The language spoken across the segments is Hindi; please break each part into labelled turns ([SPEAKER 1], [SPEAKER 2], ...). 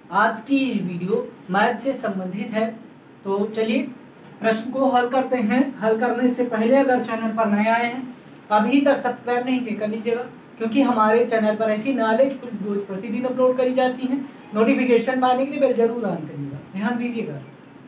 [SPEAKER 1] आज की ये वीडियो मैथ से संबंधित है। तो चलिए प्रश्न को हल करते हैं। हल करने से पहले अगर चैनल पर नए आए हैं अभी तक सब्सक्राइब नहीं किया कर लीजिएगा, क्योंकि हमारे चैनल पर ऐसी नॉलेज वीडियोज प्रतिदिन अपलोड करी जाती हैं। नोटिफिकेशन पाने के लिए बेल जरूर ऑन करिएगा, ध्यान दीजिएगा।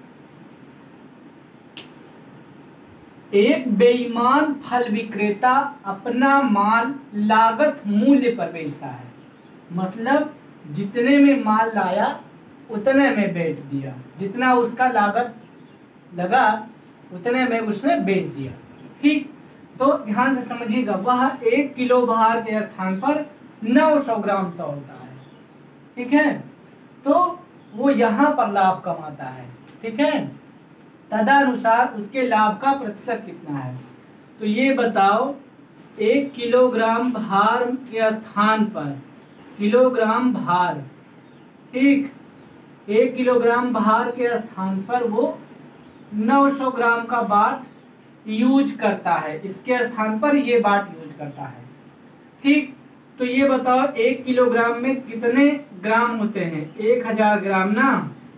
[SPEAKER 1] एक बेईमान फल विक्रेता अपना माल लागत मूल्य पर बेचता है, मतलब जितने में माल लाया उतने में बेच दिया, जितना उसका लागत लगा उतने में उसने बेच दिया। ठीक, तो ध्यान से समझिएगा। वह 1 किलो भार के स्थान पर 900 ग्राम तौलता है। ठीक है, तो वो यहाँ पर लाभ कमाता है। ठीक है, तदनुसार उसके लाभ का प्रतिशत कितना है। तो ये बताओ, 1 किलोग्राम भार के स्थान पर किलोग्राम भार, ठीक, 1 किलोग्राम भार के स्थान पर वो 900 ग्राम का बाट यूज करता है। इसके स्थान पर ये बाट यूज करता है। ठीक, तो ये बताओ 1 किलोग्राम में कितने ग्राम होते हैं। 1000 ग्राम ना,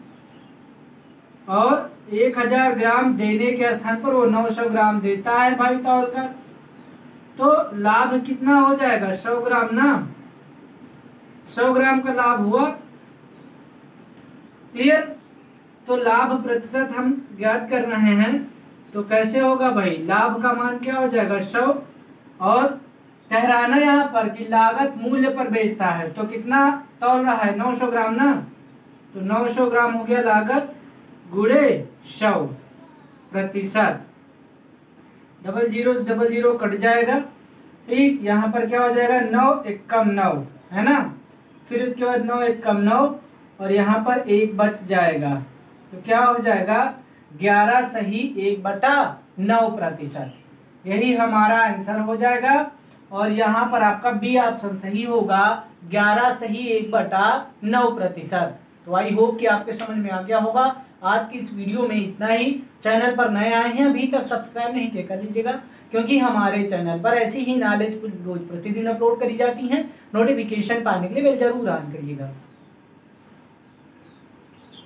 [SPEAKER 1] और 1000 ग्राम देने के स्थान पर वो 900 ग्राम देता है भाई तौलकर। तो लाभ कितना हो जाएगा, 100 ग्राम ना, 100 ग्राम का लाभ हुआ। क्लियर। तो लाभ प्रतिशत हम ज्ञात कर रहे हैं, तो कैसे होगा भाई, लाभ का मान क्या हो जाएगा 100, और कह रहा है ना यहाँ पर कि लागत मूल्य पर बेचता है, तो कितना तौल रहा है 900 ग्राम ना, तो 900 ग्राम हो गया लागत गुणे 100 प्रतिशत। 00 कट जाएगा। ठीक, यहाँ पर क्या हो जाएगा 9 एकम 9 है ना, फिर इसके बाद 9 एकम 9 और यहाँ पर 1 बच जाएगा, तो क्या हो जाएगा 11 सही 1/9 प्रतिशत। यही हमारा आंसर हो जाएगा। और यहाँ पर आपका बी ऑप्शन सही होगा, 11 सही 1/9 प्रतिशत। तो आई होप कि आपके समझ में आ गया होगा। आज की इस वीडियो में इतना ही। चैनल पर नए आए हैं अभी तक सब्सक्राइब नहीं किया कर लीजिएगा, क्योंकि हमारे चैनल पर ऐसी ही नॉलेज रोज प्रतिदिन अपलोड करी जाती हैं। नोटिफिकेशन पाने के लिए बेल जरूर ऑन करिएगा।